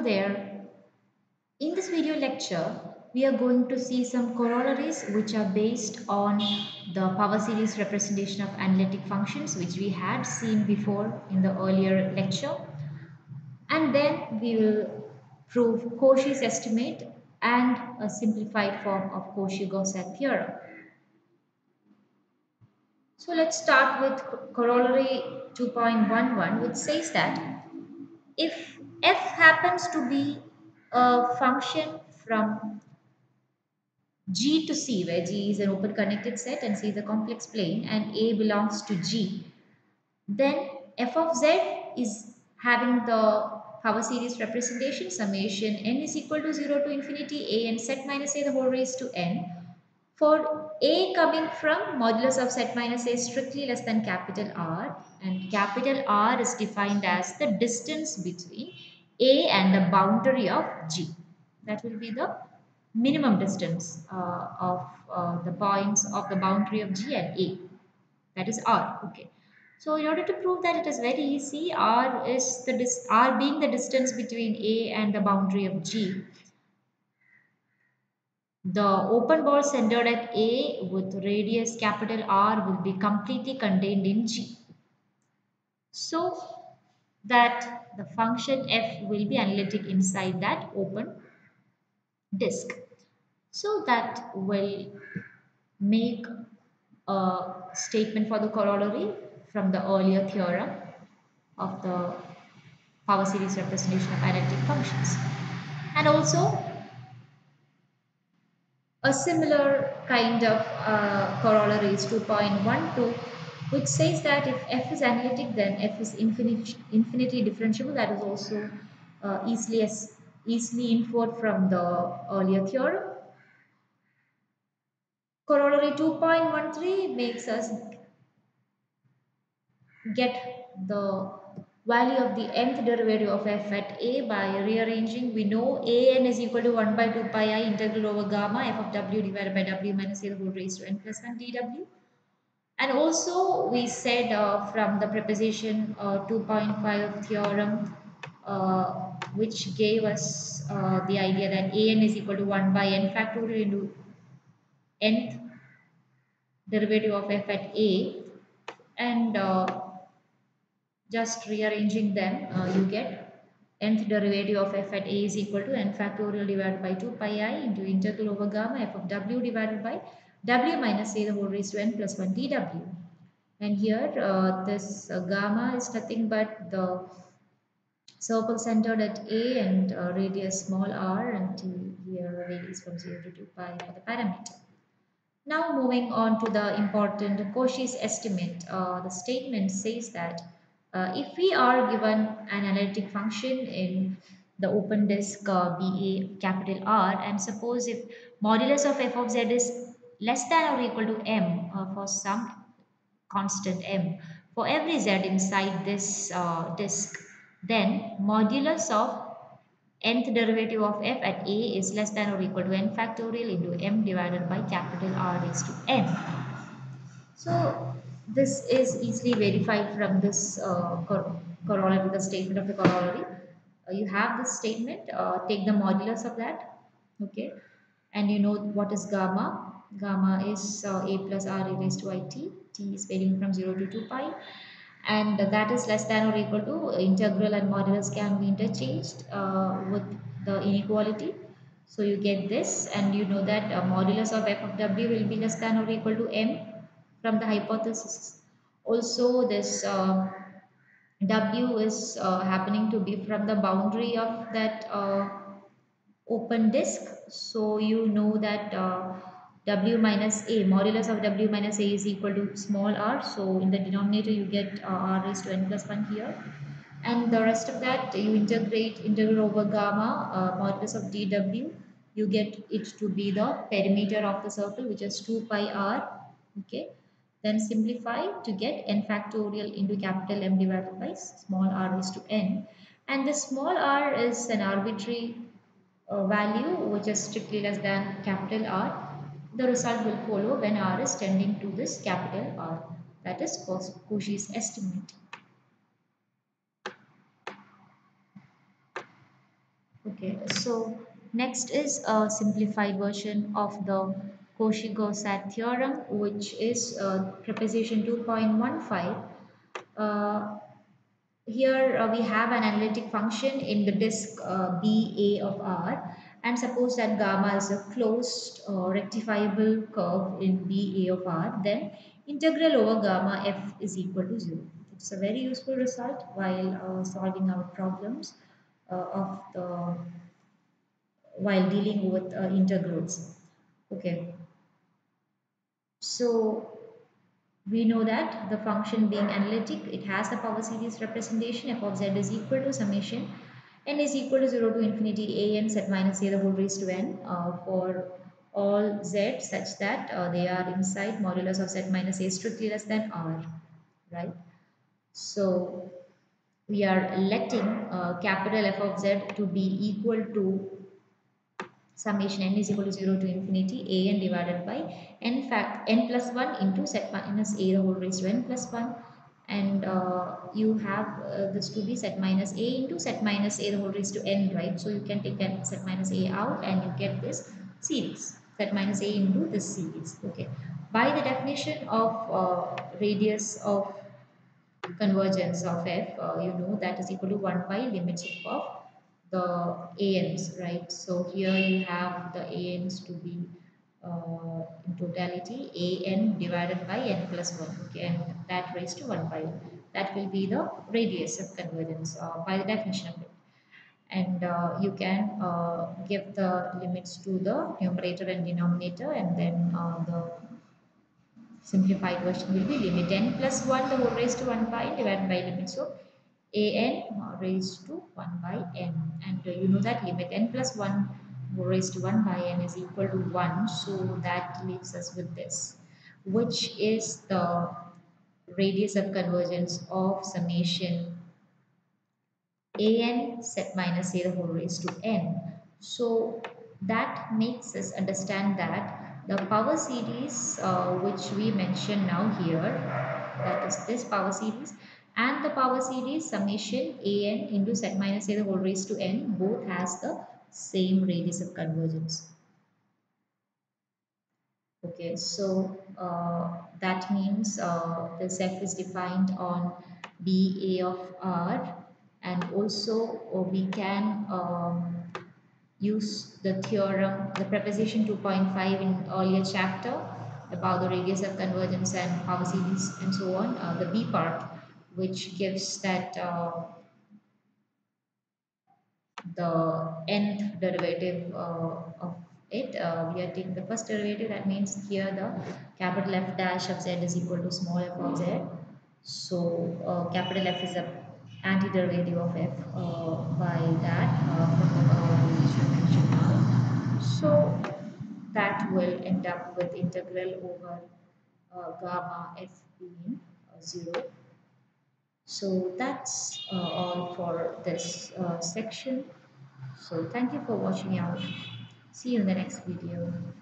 there. In this video lecture, we are going to see some corollaries which are based on the power series representation of analytic functions which we had seen before in the earlier lecture. And then we will prove Cauchy's estimate and a simplified form of Cauchy-Gaussian theorem. So let's start with corollary 2.11, which says that if f happens to be a function from G to C, where G is an open connected set and C is a complex plane, and A belongs to G, then f of z is having the power series representation summation n is equal to 0 to infinity a and set minus a the whole raised to n. For a coming from modulus of set minus a strictly less than capital R, and capital R is defined as the distance between a and the boundary of G. That will be the minimum distance of the points of the boundary of G and A. That is R. Okay. So in order to prove that, it is very easy. R is R being the distance between A and the boundary of G. The open ball centered at A with radius capital R will be completely contained in G. So that the function f will be analytic inside that open disk. So that will make a statement for the corollary from the earlier theorem of the power series representation of analytic functions. And also a similar kind of corollary is 2.12, which says that if f is analytic, then f is infinitely differentiable. That is also easily inferred from the earlier theorem. Corollary 2.13 makes us get the value of the nth derivative of f at a by rearranging. We know an is equal to 1 by 2 pi I integral over gamma f of w divided by w minus a the whole raised to n plus 1 dw. And also we said from the preposition 2.5 theorem, which gave us the idea that an is equal to 1 by n factorial into nth derivative of f at a, and just rearranging them, you get nth derivative of f at a is equal to n factorial divided by 2 pi I into integral over gamma f of w divided by w minus a the whole raised to n plus 1 dw. And here this gamma is nothing but the circle centered at a and radius small r, and here varies from 0 to 2 pi for the parameter. Now moving on to the important Cauchy's estimate. The statement says that if we are given an analytic function in the open disk BA capital R, and suppose if modulus of f of z is less than or equal to m for some constant m for every z inside this disk, then modulus of nth derivative of f at a is less than or equal to n factorial into m divided by capital R raised to n. So this is easily verified from this corollary, the statement of the corollary. You have this statement, take the modulus of that, okay, and you know what is gamma. Gamma is a plus r e raised to it. T is varying from 0 to 2 pi, and that is less than or equal to integral and modulus can be interchanged with the inequality. So you get this, and you know that modulus of f of w will be less than or equal to m from the hypothesis. Also this w is happening to be from the boundary of that open disk. So you know that w minus a, modulus of w minus a is equal to small r. So in the denominator you get r raised to n plus 1 here. And the rest of that you integrate integral over gamma modulus of dw. You get it to be the perimeter of the circle, which is 2 pi r. Okay. Then simplify to get n factorial into capital M divided by small r raised to n. And the small r is an arbitrary value which is strictly less than capital R. The result will follow when R is tending to this capital R. That is Cauchy's estimate. Okay, so next is a simplified version of the Cauchy-Gaussat theorem, which is proposition 2.15. Uh, Here we have an analytic function in the disk BA of R, and suppose that gamma is a closed rectifiable curve in BA of R, then integral over gamma f is equal to 0. It's a very useful result while solving our problems of the while dealing with integrals. Okay, so we know that the function being analytic, it has the power series representation f of z is equal to summation n is equal to 0 to infinity a n z minus a the whole raised to n for all z such that they are inside modulus of z minus a strictly less than r, right? So we are letting capital F of z to be equal to summation n is equal to 0 to infinity a n divided by n fact n plus 1 into z minus a the whole raised to n plus 1, and you have this to be z minus a into z minus a the whole raised to n, right? So you can take that z minus a out and you get this series z minus a into this series. Okay, by the definition of radius of convergence of f, you know that is equal to 1 by limits of the ans, right? So here you have the ans to be in totality an divided by n plus 1, okay, and that raised to 1 by 1. That will be the radius of convergence by the definition of it. And you can give the limits to the numerator and denominator, and then the simplified version will be limit n plus 1 the whole raised to 1 by n divided by limits of an raised to 1 by n. And you know that limit n plus 1 whole raised to 1 by n is equal to 1. So that leaves us with this, which is the radius of convergence of summation an set minus a the whole raised to n. So that makes us understand that the power series which we mention now here, that is this power series, and the power series summation an into set minus a the whole raised to n, both has the same radius of convergence. Okay, so that means this f is defined on BA of R, and also we can use the theorem, the proposition 2.5 in earlier chapter about the radius of convergence and power series and so on, the B part, which gives that the nth derivative of it. We are taking the first derivative. That means here the capital F dash of z is equal to small f of z. So capital F is the antiderivative of f by that from the power which we mentioned now. So that will end up with integral over gamma f being 0. So that's all for this section. So thank you for watching out. See you in the next video.